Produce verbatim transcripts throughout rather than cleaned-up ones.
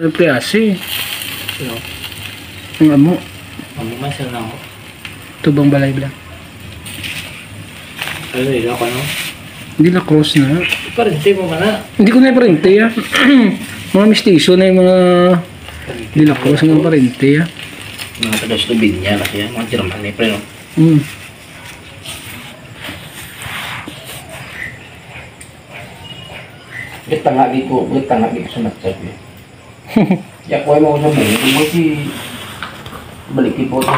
Priasi. Ano? Ang amo. Ang masal na ako. Tubang balay bla. Ano yun ako no? Hindi na cross na. Parente mo ka na. Hindi ko na iparente ah. Mga mistiso na yung mga hindi na cross ng parente ah. Mga taga-stubin niya kasi yan. Mga German na pre no? Hmm. Kita nga di ko. Kita nga di ko sa matchap eh. Ya ko ay mo sa mga. Hindi mo si balik po ito.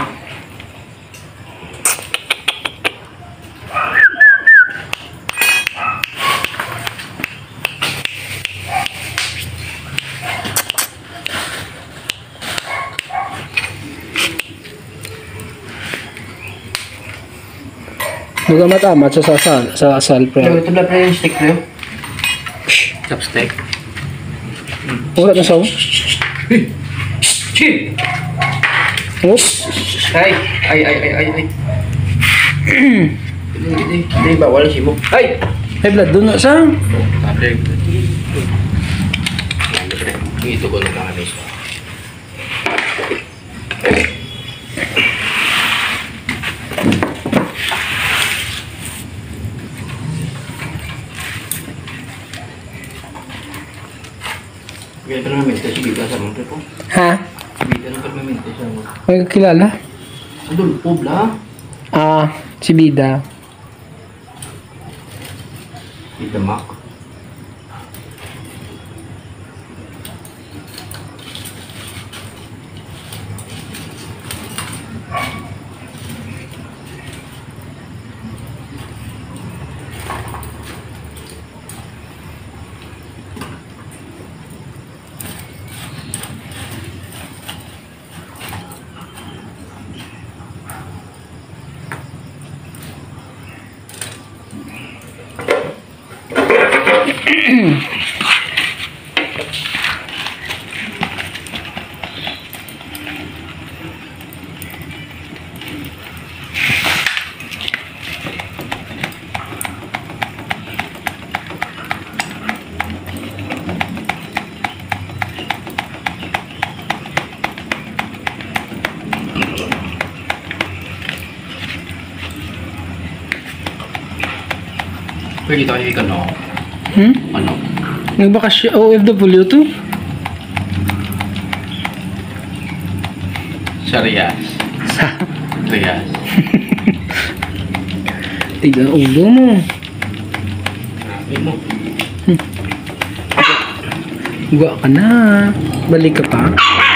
Baga matamat sa sasal, sa asal pre. Pero ito na pre yung stick pre. Chopstick. Wala na saw. Chin! Oops. Ay! Ay! Ay! Ay! Ay! Ay! Hindi, hindi, bawal si mo. Ay! May blood doon na sa. Sabi. Ito ko na lang anis. Kaya ito naman ito si Bida sa mga po. Ha? Si Bida naman permanente siya mo. May kilala? Andun, Pobla. Ah, si Bida. Bida Mac. Pwede tayo ikan no? Hmm? Ano? Nagbakasyon, O F W to? Sa Rias. Sa? Rias. Tiga ulo mo. Sabi mo. Gua ka na. Balik ka pa.